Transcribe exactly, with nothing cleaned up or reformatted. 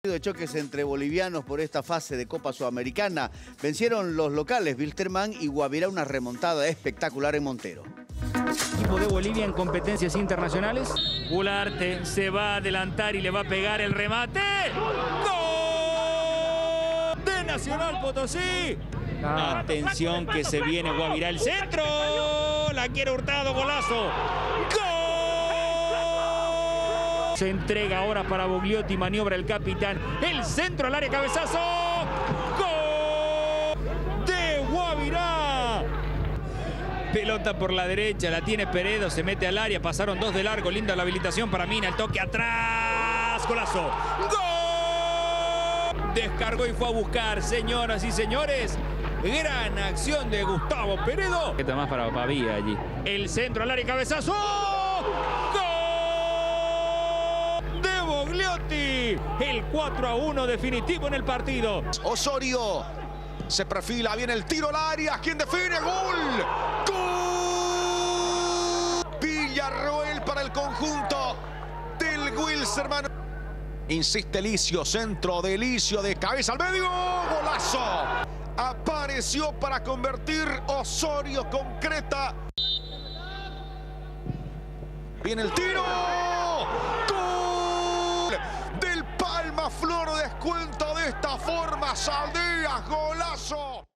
De choques entre bolivianos por esta fase de Copa Sudamericana. Vencieron los locales Wilstermann y Guavirá, una remontada espectacular en Montero. Equipo de Bolivia en competencias internacionales. Ularte se va a adelantar y le va a pegar el remate. ¡Gol! De Nacional Potosí. Ah. Atención que se viene Guavirá, el centro. La quiere Hurtado, golazo. ¡Gol! Se entrega ahora para Bogliotti, maniobra el capitán. El centro al área, cabezazo. ¡Gol! De Guavirá. Pelota por la derecha, la tiene Peredo, se mete al área, pasaron dos de largo, linda la habilitación para Mina, el toque atrás, golazo. ¡Gol! Descargó y fue a buscar, señoras y señores. Gran acción de Gustavo Peredo. ¿Qué más para Pavía allí? El centro al área, cabezazo. ¡Gol! De Bogliotti. El cuatro a uno definitivo en el partido. Osorio se perfila, viene el tiro al área. ¿Quién define? ¡Gol! ¡Gol! Villarroel para el conjunto del Wilstermann. Insiste Licio, centro de Licio, de cabeza al medio. ¡Golazo! Apareció para convertir Osorio, concreta. Viene el tiro. ¡Gol! Del Palma Flor descuenta de esta forma. Saldías, golazo.